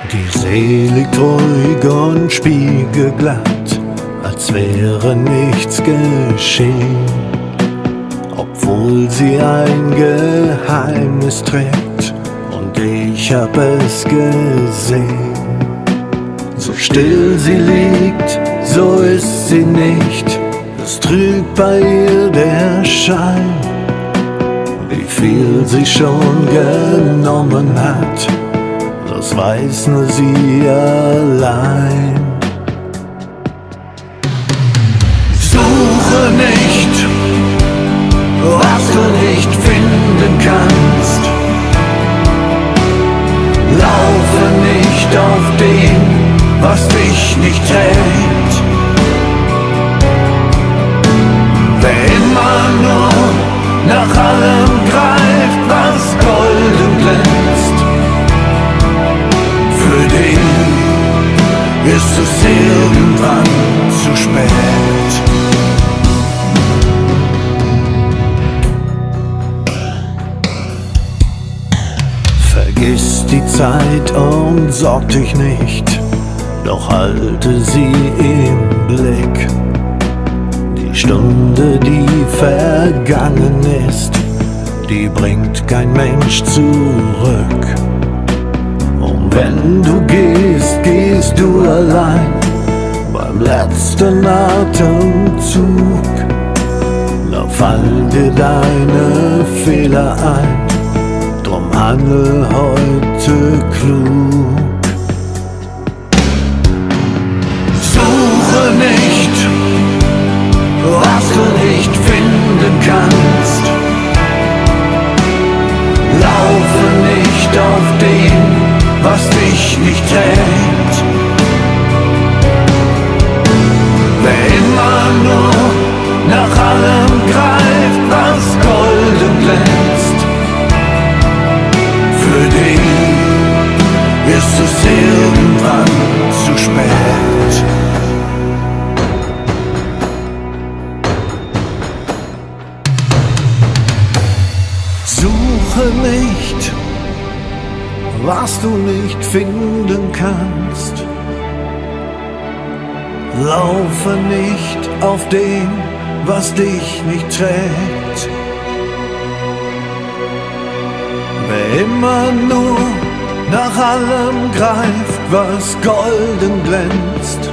Die See liegt ruhig und spiegelglatt, als wäre nichts geschehen, obwohl sie ein Geheimnis trägt und ich hab es gesehen. So still sie liegt, so ist sie nicht, es trügt bei ihr der Schein, wie viel sie schon genommen hat, das weiß nur sie allein. Suche nicht, was du nicht finden kannst. Laufe nicht auf dem, was dich nicht trägt. Wer immer nur nach allem greift, was golden glänzt, für den ist es irgendwann zu spät. Vergiss die Zeit und sorg dich nicht, doch halte sie im Blick. Die Stunde, die vergangen ist, die bringt kein Mensch zurück. Und wenn du gehst, gehst du allein beim letzten Atemzug. Da fallen dir deine Fehler ein, drum handle heute klug. Suche nicht, was du nicht finden kannst. Laufe nicht auf dem, was dich nicht trägt. Wer immer nur nach allem greift, was golden glänzt, für den ist es irgendwann zu spät. Suche nicht, was du nicht finden kannst. Laufe nicht auf dem, was dich nicht trägt. Wer immer nur nach allem greift, was golden glänzt,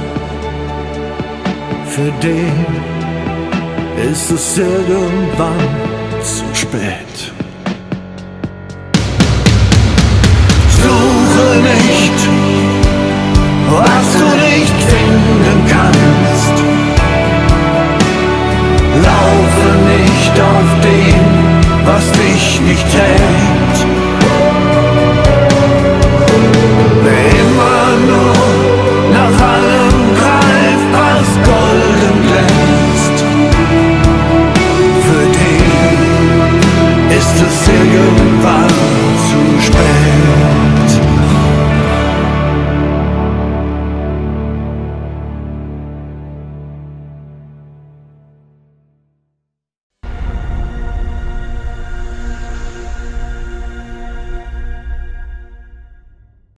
für den ist es irgendwann zu spät. Suche nicht, was du nicht finden kannst. Laufe nicht auf dem, was dich nicht trägt.